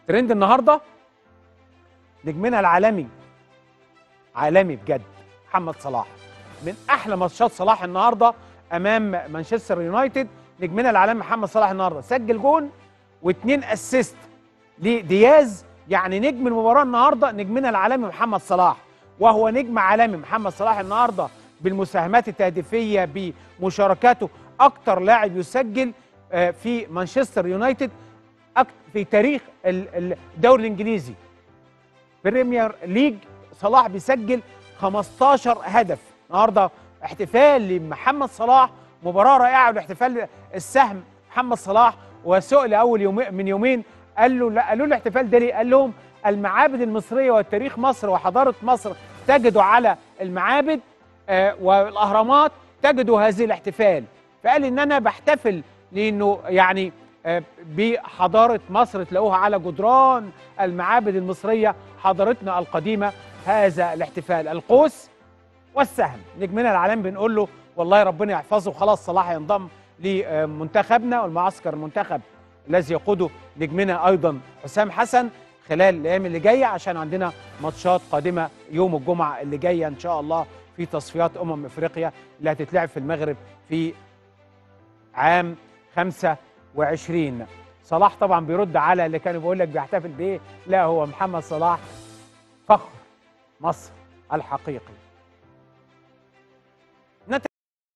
ترند النهارده نجمنا العالمي، عالمي بجد، محمد صلاح. من احلى ماتشات صلاح النهارده امام مانشستر يونايتد. نجمنا العالمي محمد صلاح النهارده سجل جون واثنين اسيست لدياز. يعني نجم المباراه النهارده نجمنا العالمي محمد صلاح، وهو نجم عالمي. محمد صلاح النهارده بالمساهمات التهديفيه، بمشاركاته، اكتر لاعب يسجل في مانشستر يونايتد في تاريخ الدوري الانجليزي. بريمير ليج صلاح بيسجل 15 هدف. النهارده احتفال لمحمد صلاح، مباراه رائعه، والاحتفال السهم محمد صلاح. وسئل اول من يومين قالوا له الاحتفال ده ليه؟ قال لهم المعابد المصريه والتاريخ مصر وحضاره مصر تجدوا على المعابد والاهرامات تجدوا هذه الاحتفال. فقال ان انا بحتفل لانه يعني بحضاره مصر تلاقوها على جدران المعابد المصريه، حضارتنا القديمه. هذا الاحتفال القوس والسهم. نجمنا العالمي بنقول له والله ربنا يحفظه. خلاص صلاح ينضم لمنتخبنا والمعسكر المنتخب الذي يقوده نجمنا ايضا حسام حسن خلال الايام اللي جايه، عشان عندنا ماتشات قادمه يوم الجمعه اللي جايه ان شاء الله في تصفيات افريقيا اللي هتتلعب في المغرب في عام 25. صلاح طبعا بيرد على اللي كانوا بيقول لك بيحتفل بايه. لا، هو محمد صلاح فخر مصر الحقيقي.